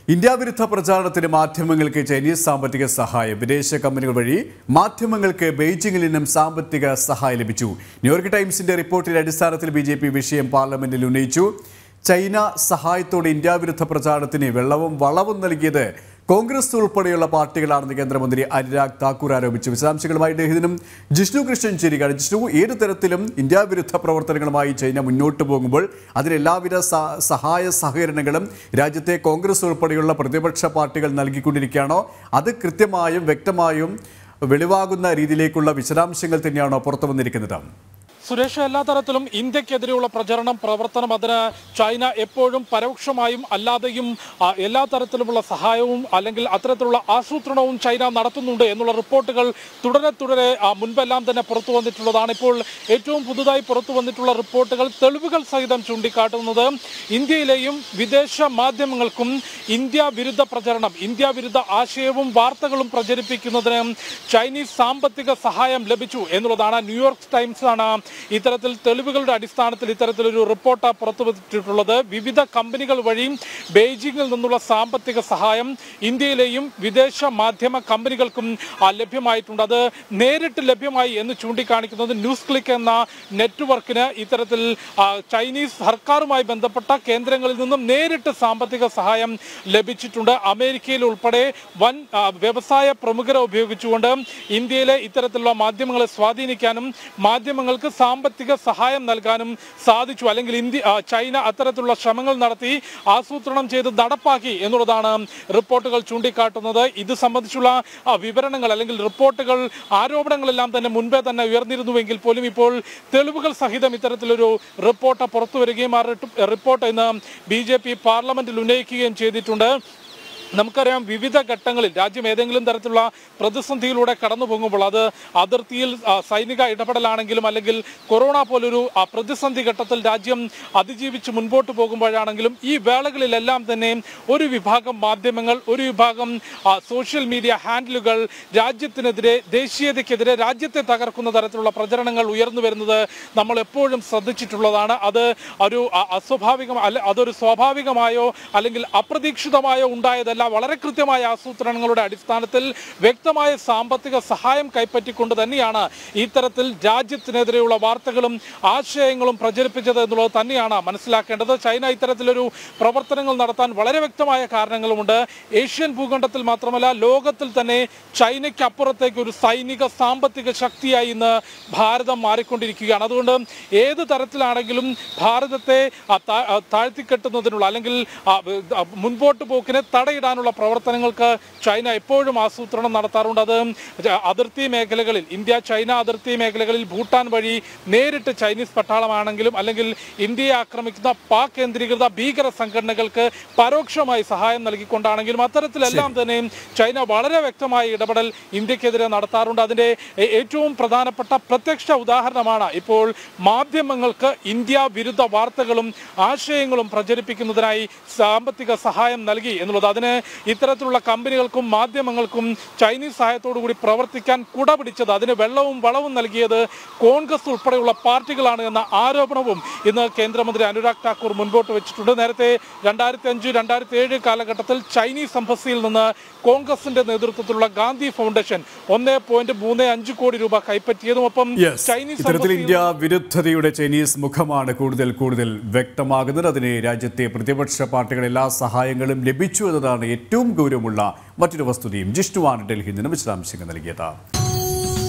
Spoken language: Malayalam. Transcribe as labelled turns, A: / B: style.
A: ഇന്ത്യ വിരുദ്ധ പ്രചാരണത്തിന് മാധ്യമങ്ങൾക്ക് ചൈനീസ് സാമ്പത്തിക സഹായം. വിദേശ കമ്പനികൾ വഴി മാധ്യമങ്ങൾക്ക് ബെയ്ജിംഗിൽ നിന്നും സാമ്പത്തിക സഹായം ലഭിച്ചു. ന്യൂയോർക്ക് ടൈംസിന്റെ റിപ്പോർട്ടിന്റെ അടിസ്ഥാനത്തിൽ ബിജെപി വിഷയം പാർലമെന്റിൽ ഉന്നയിച്ചു. ചൈന സഹായത്തോടെ ഇന്ത്യ വിരുദ്ധ പ്രചാരണത്തിന് വെള്ളവും വളവും നൽകിയത് കോൺഗ്രസ് ഉൾപ്പെടെയുള്ള പാർട്ടികളാണെന്ന് കേന്ദ്രമന്ത്രി അനുരാഗ് താക്കൂർ ആരോപിച്ചു. വിശദാംശങ്ങളുമായി ഡൽഹിയിലും ജിഷ്ണു കൃഷ്ണൻ ചേരുകയാണ്. ജിഷ്ണു, ഏത് തരത്തിലും ഇന്ത്യ വിരുദ്ധ പ്രവർത്തനങ്ങളുമായി ചൈന മുന്നോട്ട് പോകുമ്പോൾ അതിന് എല്ലാവിധ സഹായ സഹകരണങ്ങളും രാജ്യത്തെ കോൺഗ്രസ് ഉൾപ്പെടെയുള്ള പ്രതിപക്ഷ പാർട്ടികൾ നൽകിക്കൊണ്ടിരിക്കുകയാണോ? അത് കൃത്യമായും വ്യക്തമായും വെളിവാകുന്ന രീതിയിലേക്കുള്ള വിശദാംശങ്ങൾ തന്നെയാണോ പുറത്തു വന്നിരിക്കുന്നത്?
B: സുരേഷ്, എല്ലാ തരത്തിലും ഇന്ത്യക്കെതിരെയുള്ള പ്രവർത്തനം അതിന് ചൈന എപ്പോഴും പരോക്ഷമായും അല്ലാതെയും എല്ലാ തരത്തിലുമുള്ള സഹായവും അല്ലെങ്കിൽ അത്തരത്തിലുള്ള ആസൂത്രണവും ചൈന നടത്തുന്നുണ്ട് എന്നുള്ള റിപ്പോർട്ടുകൾ തുടരെ മുൻപെല്ലാം തന്നെ പുറത്തു വന്നിട്ടുള്ളതാണ്. ഇപ്പോൾ ഏറ്റവും പുതുതായി പുറത്തു വന്നിട്ടുള്ള റിപ്പോർട്ടുകൾ തെളിവുകൾ സഹിതം ചൂണ്ടിക്കാട്ടുന്നത് ഇന്ത്യയിലെയും വിദേശ മാധ്യമങ്ങൾക്കും ഇന്ത്യ വിരുദ്ധ പ്രചരണം, ഇന്ത്യ വിരുദ്ധ ആശയവും വാർത്തകളും പ്രചരിപ്പിക്കുന്നതിന് ചൈനീസ് സാമ്പത്തിക സഹായം ലഭിച്ചു എന്നുള്ളതാണ്. ന്യൂയോർക്ക് ടൈംസ് ആണ് ഇത്തരത്തിൽ തെളിവുകളുടെ അടിസ്ഥാനത്തിൽ ഇത്തരത്തിലൊരു റിപ്പോർട്ട് പുറത്തുവിട്ടിട്ടുള്ളത്. വിവിധ കമ്പനികൾ വഴി ബെയ്ജിംഗിൽ നിന്നുള്ള സാമ്പത്തിക സഹായം ഇന്ത്യയിലെയും വിദേശ മാധ്യമ കമ്പനികൾക്കും ലഭ്യമായിട്ടുണ്ട്. അത് നേരിട്ട് ലഭ്യമായി എന്ന് ചൂണ്ടിക്കാണിക്കുന്നത് ന്യൂസ് ക്ലിക്ക് എന്ന നെറ്റ്വർക്കിന് ഇത്തരത്തിൽ ചൈനീസ് സർക്കാരുമായി ബന്ധപ്പെട്ട കേന്ദ്രങ്ങളിൽ നിന്നും നേരിട്ട് സാമ്പത്തിക സഹായം ലഭിച്ചിട്ടുണ്ട്. അമേരിക്കയിൽ ഉൾപ്പെടെ വൻ വ്യവസായ പ്രമുഖരെ ഉപയോഗിച്ചുകൊണ്ട് ഇന്ത്യയിലെ ഇത്തരത്തിലുള്ള മാധ്യമങ്ങളെ സ്വാധീനിക്കാനും മാധ്യമങ്ങൾക്ക് സാമ്പത്തിക സഹായം നൽകാനും സാധിച്ചു. അല്ലെങ്കിൽ ചൈന അത്തരത്തിലുള്ള ശ്രമങ്ങൾ നടത്തി ആസൂത്രണം ചെയ്ത് നടപ്പാക്കി എന്നുള്ളതാണ് റിപ്പോർട്ടുകൾ ചൂണ്ടിക്കാട്ടുന്നത്. ഇത് സംബന്ധിച്ചുള്ള വിവരണങ്ങൾ അല്ലെങ്കിൽ റിപ്പോർട്ടുകൾ, ആരോപണങ്ങളെല്ലാം തന്നെ മുൻപേ തന്നെ ഉയർന്നിരുന്നുവെങ്കിൽ പോലും ഇപ്പോൾ തെളിവുകൾ സഹിതം ഇത്തരത്തിലൊരു റിപ്പോർട്ട് പുറത്തു വരികയും ആ റിപ്പോർട്ട് ഇന്ന് BJP പാർലമെന്റിൽ ഉന്നയിക്കുകയും ചെയ്തിട്ടുണ്ട്. നമുക്കറിയാം, വിവിധ ഘട്ടങ്ങളിൽ രാജ്യം ഏതെങ്കിലും തരത്തിലുള്ള പ്രതിസന്ധിയിലൂടെ കടന്നു പോകുമ്പോൾ അത് അതിർത്തിയിൽ സൈനിക ഇടപെടലാണെങ്കിലും അല്ലെങ്കിൽ കൊറോണ പോലൊരു പ്രതിസന്ധി ഘട്ടത്തിൽ രാജ്യം അതിജീവിച്ച് മുൻപോട്ട് പോകുമ്പോഴാണെങ്കിലും ഈ വേളകളിലെല്ലാം തന്നെ ഒരു വിഭാഗം മാധ്യമങ്ങൾ, ഒരു വിഭാഗം സോഷ്യൽ മീഡിയ ഹാൻഡിലുകൾ രാജ്യത്തിനെതിരെ, ദേശീയതയ്ക്കെതിരെ, രാജ്യത്തെ തകർക്കുന്ന തരത്തിലുള്ള പ്രചരണങ്ങൾ ഉയർന്നു വരുന്നത് നമ്മൾ എപ്പോഴും ശ്രദ്ധിച്ചിട്ടുള്ളതാണ്. അത് ഒരു അതൊരു സ്വാഭാവികമായോ അല്ലെങ്കിൽ അപ്രതീക്ഷിതമായോ ഉണ്ടായതല്ല. വളരെ കൃത്യമായ ആസൂത്രണങ്ങളുടെ അടിസ്ഥാനത്തിൽ വ്യക്തമായ സാമ്പത്തിക സഹായം കൈപ്പറ്റിക്കൊണ്ട് തന്നെയാണ് ഇത്തരത്തിൽ രാജ്യത്തിനെതിരെയുള്ള വാർത്തകളും ആശയങ്ങളും പ്രചരിപ്പിച്ചത് എന്നുള്ളത് തന്നെയാണ് മനസ്സിലാക്കേണ്ടത്. ചൈന ഇത്തരത്തിലൊരു പ്രവർത്തനങ്ങൾ നടത്താൻ വളരെ വ്യക്തമായ കാരണങ്ങളുമുണ്ട്. ഏഷ്യൻ ഭൂഖണ്ഡത്തിൽ മാത്രമല്ല, ലോകത്തിൽ തന്നെ ചൈനയ്ക്ക് അപ്പുറത്തേക്ക് ഒരു സൈനിക സാമ്പത്തിക ശക്തിയായി ഇന്ന് ഭാരതം മാറിക്കൊണ്ടിരിക്കുകയാണ്. അതുകൊണ്ട് ഏത് തരത്തിലാണെങ്കിലും ഭാരതത്തെ താഴ്ത്തിക്കെട്ടുന്നതിനുള്ള അല്ലെങ്കിൽ മുൻപോട്ട് പോക്കിനെ തടയിടാൻ പ്രവർത്തനങ്ങൾക്ക് ചൈന എപ്പോഴും ആസൂത്രണം നടത്താറുണ്ട്. അത് അതിർത്തി മേഖലകളിൽ, ഇന്ത്യ ചൈന അതിർത്തി മേഖലകളിൽ ഭൂട്ടാൻ വഴി നേരിട്ട് ചൈനീസ് പട്ടാളമാണെങ്കിലും അല്ലെങ്കിൽ ഇന്ത്യയെ ആക്രമിക്കുന്ന പാക് കേന്ദ്രീകൃത ഭീകര സംഘടനകൾക്ക് പരോക്ഷമായി സഹായം നൽകിക്കൊണ്ടാണെങ്കിലും അത്തരത്തിലെല്ലാം തന്നെ ചൈന വളരെ വ്യക്തമായ ഇടപെടൽ ഇന്ത്യക്കെതിരെ നടത്താറുണ്ട്. അതിന്റെ ഏറ്റവും പ്രധാനപ്പെട്ട പ്രത്യക്ഷ ഉദാഹരണമാണ് ഇപ്പോൾ മാധ്യമങ്ങൾക്ക് ഇന്ത്യ വിരുദ്ധ വാർത്തകളും ആശയങ്ങളും പ്രചരിപ്പിക്കുന്നതിനായി സാമ്പത്തിക സഹായം നൽകി എന്നുള്ളത്. അതിന് ഇത്തരത്തിലുള്ള കമ്പനികൾക്കും മാധ്യമങ്ങൾക്കും ചൈനീസ് സഹായത്തോടു കൂടി പ്രവർത്തിക്കാൻ കുട പിടിച്ചത്, അതിന് വെള്ളവും വളവും നൽകിയത് കോൺഗ്രസ് ഉൾപ്പെടെയുള്ള പാർട്ടികളാണ് എന്ന ആരോപണവും ഇന്ന് കേന്ദ്രമന്ത്രി അനുരാഗ് താക്കൂർ മുൻപോട്ട് വെച്ചിട്ടുണ്ട്. നേരത്തെ 2005-2007 കാലഘട്ടത്തിൽ ചൈനീസ് എംബസിയിൽ നിന്ന് കോൺഗ്രസിന്റെ നേതൃത്വത്തിലുള്ള ഗാന്ധി ഫൗണ്ടേഷൻ 1.35 കോടി രൂപ കൈപ്പറ്റിയതും ഒപ്പം ചൈനീസ്
A: ഇന്ത്യ വിരുദ്ധതയുടെ ചൈനീസ് മുഖമാണ് കൂടുതൽ വ്യക്തമാകുന്നത്. അതിന് രാജ്യത്തെ പ്രതിപക്ഷ പാർട്ടികൾ എല്ലാ സഹായങ്ങളും ലഭിച്ചു എന്നതാണ് ഏറ്റവും ഗൗരവമുള്ള മറ്റൊരു വസ്തുതയും. ജിഷ്ണുവാണ് ഡൽഹിയിൽ നിന്ന് വിശദാംശങ്ങൾ നൽകിയത്.